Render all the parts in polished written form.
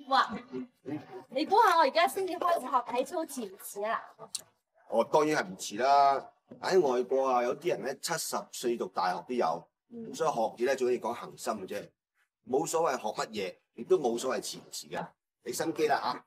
哇！你估下我而家先至開始學體操遲唔遲啊？ 我當然係唔遲啦。喺外國啊，有啲人咧70歲讀大學都有，咁所以學嘢咧最緊要講恒心嘅啫，冇所謂學乜嘢，亦都冇所謂遲唔遲㗎。俾心機啦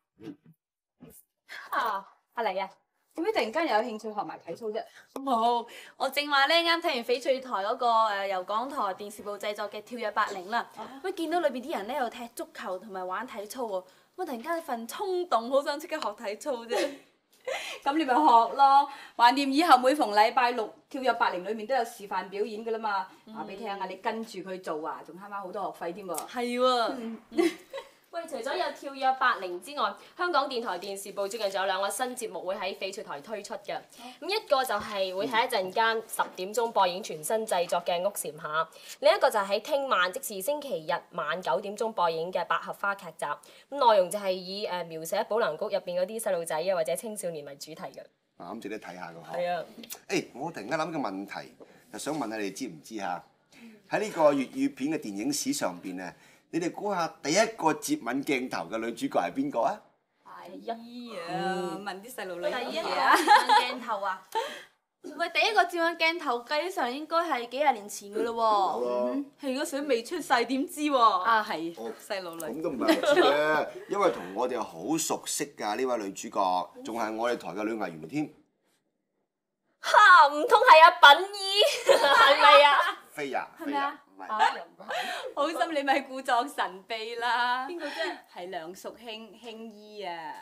啊，阿黎啊，點解突然間又有興趣學埋體操啫？ 冇，我正話咧啱睇完翡翠台嗰個由港台電視部製作嘅跳躍80啦，咁見到裏邊啲人咧又踢足球同埋玩體操喎，我突然間份衝動，好想即刻學體操啫。 咁你咪學咯，橫掂以後每逢禮拜六跳躍80裏面都有示範表演噶啦嘛，話俾你聽啊，你跟住佢做啊，仲慳翻好多學費添喎。 係喎。 喂，除咗有跳躍80之外，香港電台電視部最近仲有2個新節目會喺翡翠台推出嘅。咁一個就係會喺一陣間10點鐘播映全新製作嘅《屋檐下》，另一個就係喺聽晚即是星期日晚9點鐘播映嘅《百合花》劇集。咁內容就係以描寫保良局入邊嗰啲細路仔啊或者青少年為主題嘅。 咁值得睇下㗎。 係啊。 我突然間諗個問題，就想問下你哋知唔知嚇？喺呢個粵語片嘅電影史上邊啊，你哋估下第一個接吻鏡頭嘅女主角係邊個啊？ 係啊，問啲細路女第一個嘢啊！ 接吻鏡頭啊！喂，第一個接吻鏡頭計上應該係幾廿年前噶咯喎，係嗰時都未出世，點知喎？ 啊係，細路女。 咁都唔係唔知嘅，因為同我哋好熟悉㗎呢位女主角，仲係我哋台嘅女藝員添。 嚇，唔通係阿品姨係咪啊？ 飛呀， 係咪啊？ 唔係。 好心你咪故作神秘啦！ 邊個啫？ 係梁淑卿卿姨啊！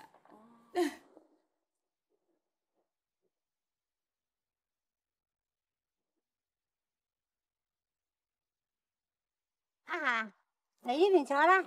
啊，嚟呢邊坐啦。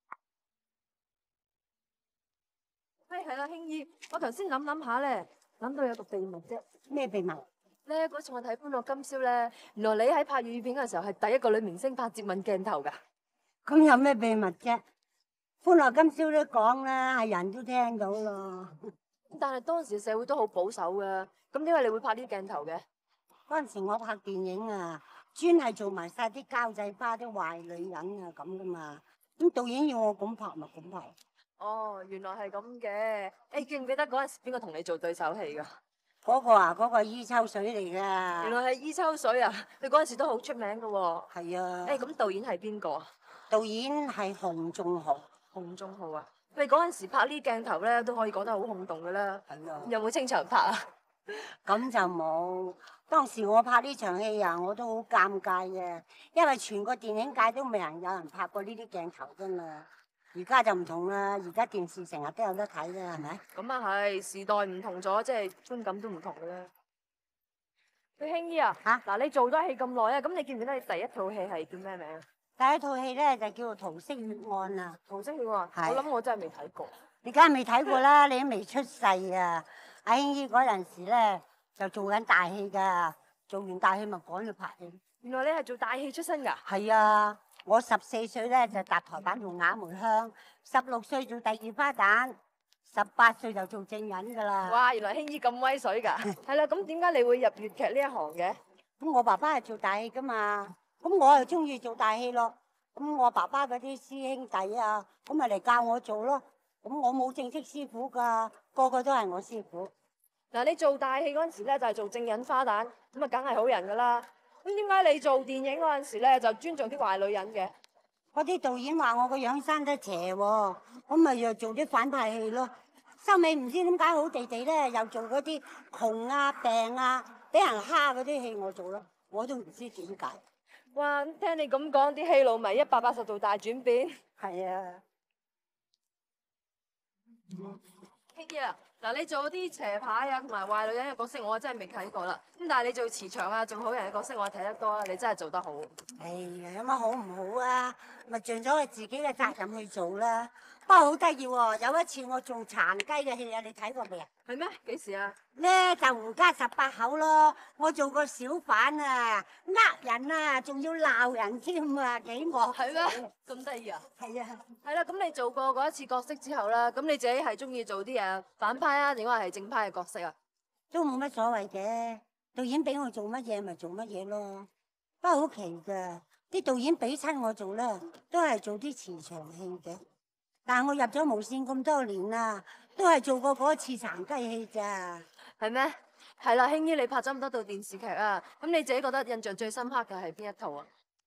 喂，係啦，卿姨，我頭先諗下咧，諗到有個秘密啫。 咩秘密？ 咧嗰次我睇《歡樂今宵》咧，原來你喺拍粵語片嘅時候係第一個女明星拍接吻鏡頭㗎。 咁有咩秘密啫？歡樂今宵都講啦，係人都聽到咯。 但係當時社會都好保守㗎，咁點解你會拍呢啲鏡頭嘅？ 嗰陣時我拍電影啊，專係做埋晒啲交際花、啲壞女人啊咁噶嘛。咁導演要我咁拍咪咁拍。 哦，原來係咁嘅。誒，記唔記得嗰陣時邊個同你做對手戲㗎？ 嗰個啊，嗰個伊秋水嚟㗎。 原來係伊秋水啊！佢嗰陣時都好出名㗎喎。 係啊。 誒，咁導演係邊個啊？ 導演係洪仲豪。 洪仲豪啊！你嗰陣時拍呢啲鏡頭咧，都可以講得好轟動㗎啦。 係啊。 有冇清場拍啊？ 咁就冇。當時我拍呢場戲啊，我都好尷尬嘅，因為全個電影界都未有人拍過呢啲鏡頭㗎嘛。而家就唔同啦，而家電視成日都有得睇啦，係咪？ 咁啊係，時代唔同咗，即係觀感都唔同嘅啦。喂，卿姨啊，嗱你做咗戲咁耐啊，咁你記唔記得你第一套戲係叫咩名啊？ 第一套戲咧就叫做《桃色血案》啊。 桃色血案， 係我諗我真係未睇過。 你梗係未睇過啦，你都未出世啊！阿興姨嗰陣時咧就做緊大戲㗎，做完大戲咪趕去拍戲。 原來你係做大戲出身㗎？ 係啊，我14歲咧就搭台板做啞梅香，16歲做第二花旦，18歲就做正人㗎啦。 哇！原來興姨咁威水㗎。係啦，咁點解你會入粵劇呢一行嘅？ 咁我爸爸係做大戲㗎嘛，咁我又中意做大戲咯。咁我爸爸嗰啲師兄弟啊，咁咪嚟教我做咯。咁我冇正式師傅㗎，個個都係我師傅。 嗱，你做大戲嗰陣時咧就係做正人花旦，咁啊梗係好人㗎啦。咁點解你做電影嗰陣時咧就尊重啲壞女人嘅？ 嗰啲導演話我個樣生得邪喎，咁咪又做啲反派戲咯。收尾唔知點解好地地咧，又做嗰啲窮啊、病啊、俾人蝦嗰啲戲我做咯，我都唔知點解。 哇！聽你咁講，啲戲路咪180度大轉變。 係啊。 卿姨啊，嗱你做啲邪牌啊同埋壞女人嘅角色，我真係未睇過啦。咁但係你做慈祥啊、做好人嘅角色，我睇得多啦。你真係做得好。 哎呀，有乜好唔好啊？咪盡咗佢自己嘅責任去做啦。不過好得意喎，有一次我做殘雞嘅戲啊，你睇過未啊？ 係咩？幾時啊？ 咧就胡家18口咯，我做個小販啊，人啊，仲要鬧人添啊，幾惡。 係咩？咁得意啊？ 係啊。 係啦，咁你做過嗰一次角色之後啦，咁你自己係中意做啲反派啊，定話係正派嘅角色啊？ 都冇乜所謂嘅，導演俾我做乜嘢咪做乜嘢咯。不過好奇㗎，啲導演俾親我做咧，都係做啲慈祥戲嘅。 但係我入咗無線咁多年啦，都係做過嗰次殘雞戲咋。 係咩？係啦，興姨你拍咗咁多套電視劇啊，咁你自己覺得印象最深刻嘅係邊一套啊？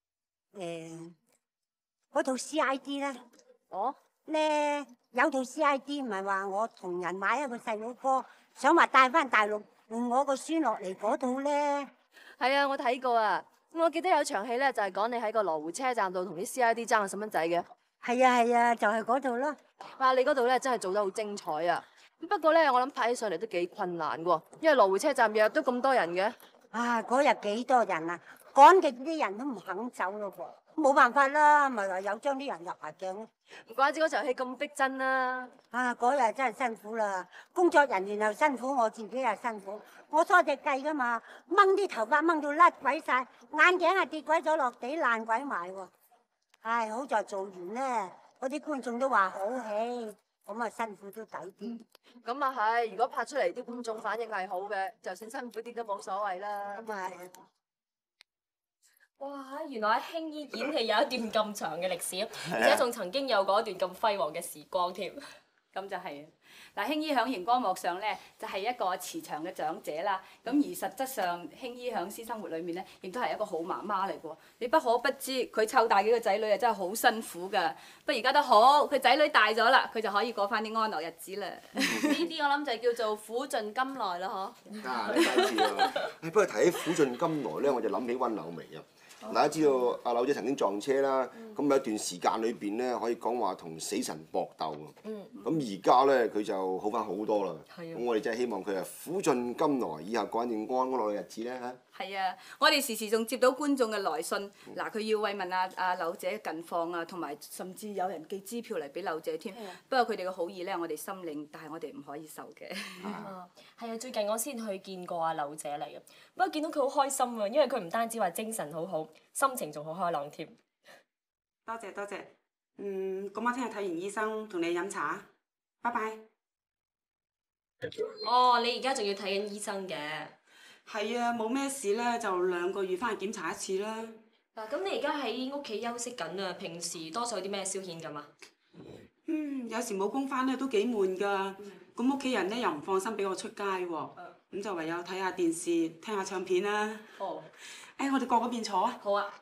嗰套 C.I.D 咧， 哦， 咧有套 C.I.D 唔係話我同人買一個細佬哥，想話帶翻大陸換我個孫落嚟嗰套咧。 係啊，我睇過啊。我記得有場戲咧，就係講你喺個羅湖車站度同啲 C.I.D 爭個細蚊仔嘅。 係啊，就係嗰套咯。 哇！你嗰度咧真係做得好精彩啊！不過咧，我諗拍起上嚟都幾困難喎，因為羅湖車站日日都咁多人嘅。 啊，嗰日幾多人啊，趕極啲人都唔肯走咯噃，冇辦法啦，咪話有將啲人入下鏡咯。 唔怪之嗰場戲咁逼真啦。 啊，嗰日真係辛苦啦，工作人員又辛苦，我自己又辛苦。我梳隻髻噶嘛，掹啲頭髮掹到甩鬼晒，眼鏡啊跌鬼咗落地爛鬼埋喎。唉，好在做完咧，嗰啲觀眾都話好戲，咁啊辛苦都抵啲。 咁啊係，如果拍出嚟啲觀眾反應係好嘅，就算辛苦啲都冇所謂啦。 咁啊係。 哇！原來興姨演戲有一段咁長嘅歷史，而且仲曾經有過一段咁輝煌嘅時光添。 咁就係嗱，興姨喺熒光幕上咧就係一個慈祥嘅長者啦。咁而實質上，興姨喺私生活裏面咧，亦都係一個好媽媽嚟嘅。你不可不知，佢湊大幾個仔女啊，真係好辛苦㗎。不過而家都好，佢仔女大咗啦，佢就可以過翻啲安樂日子啦。 呢啲我諗就叫做苦盡甘來啦，嗬。 啊，你梗知啦。不過提起苦盡甘來咧，我就諗起温柳眉啊。大家知道阿柳姐曾經撞車啦，咁有一段時間裏邊咧，可以講話同死神搏鬥啊。咁而家咧佢就好翻好多啦。咁我哋真係希望佢啊苦盡甘來，以後過一段安樂嘅日子咧嚇。 係啊，我哋時時仲接到觀眾嘅來信，嗱佢要慰問阿柳姐近況啊，同埋甚至有人寄支票嚟俾柳姐添。不過佢哋嘅好意咧，我哋心領，但係我哋唔可以受嘅。 係啊，最近我先去見過阿柳姐嚟嘅，不過見到佢好開心啊，因為佢唔單止話精神好好，心情仲好開朗添。 多謝多謝，咁我聽日睇完醫生同你飲茶，拜拜。 哦，你而家仲要睇緊醫生嘅？ 係啊，冇咩事咧，就2個月翻去檢查一次啦。 嗱，咁你而家喺屋企休息緊啊，平時多數有啲咩消遣咁啊？ 有時冇工翻咧都幾悶㗎，咁屋企人咧又唔放心俾我出街喎，咁就唯有睇下電視、聽下唱片啦。 哦。 我哋過嗰邊坐啊。 好啊。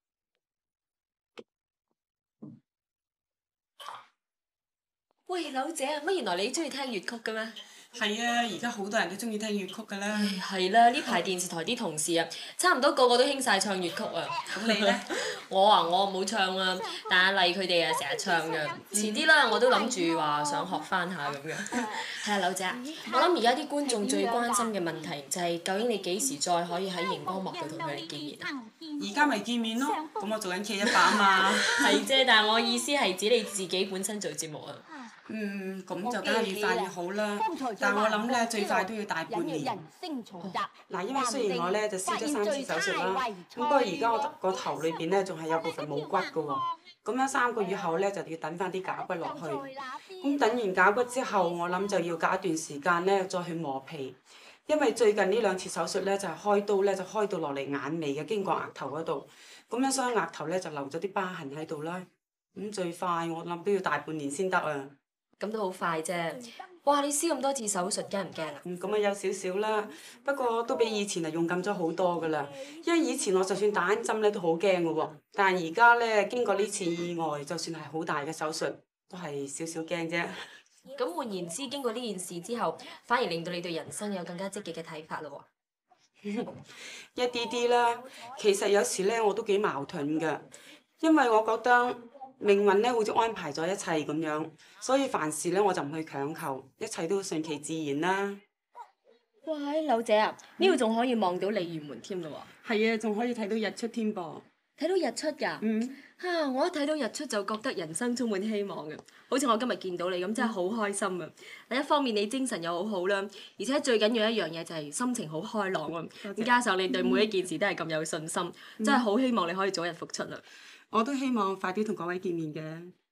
喂，柳姐啊，乜原來你中意聽粵曲嘅咩？ 係啊，而家好多人都中意聽粵曲㗎啦。 係啦，呢排電視台啲同事啊，差唔多個個都興晒唱粵曲啊。 咁你咧？ 我冇唱啊，但阿麗佢哋啊成日唱嘅。遲啲啦，我都諗住話想學翻下咁樣。係啊，柳姐，我諗而家啲觀眾最關心嘅問題就係究竟你幾時再可以喺熒光幕度同佢哋見面啊？ 而家咪見面咯，咁我做緊K100啊嘛。 係啫，但係我意思係指你自己本身做節目啊。 咁就梗係越快越好啦。但我諗咧，最快都要大半年。嗱，因為雖然我咧就施咗3次手術啦，咁不過而家我個頭裏邊咧仲係有部分冇骨㗎喎。咁樣3個月後咧就要等翻啲假骨落去。咁等完假骨之後，我諗就要隔一段時間咧再去磨皮。因為最近呢2次手術咧就係開刀咧就開到落嚟眼尾嘅，經過額頭嗰度。咁樣所以額頭咧就留咗啲疤痕喺度啦。咁最快我諗都要大半年先得啊。 咁都好快啫！哇，你施咁多次手術，驚唔驚啊？ 咁啊有少少啦，不過都比以前啊勇敢咗好多噶啦。因為以前我就算打針咧都好驚嘅喎，但係而家咧經過呢次意外，就算係好大嘅手術，都係少少驚啫。 咁換言之，經過呢件事之後，反而令到你對人生有更加積極嘅睇法咯喎。 一啲啲啦，其實有時咧我都幾矛盾㗎，因為我覺得命運咧好似安排咗一切咁樣，所以凡事咧我就唔去強求，一切都順其自然啦。 哇！柳姐啊，呢度仲可以望到鯉魚門添咯喎。 係啊，仲可以睇到日出添噃。 睇到日出㗎？我一睇到日出就覺得人生充滿希望嘅，好似我今日見到你咁，真係好開心啊！第一方面你精神又好好啦，而且最緊要一樣嘢就係心情好開朗啊！加上你對每一件事都係咁有信心，真係好希望你可以早日復出啦！ 我都希望快啲同各位見面嘅。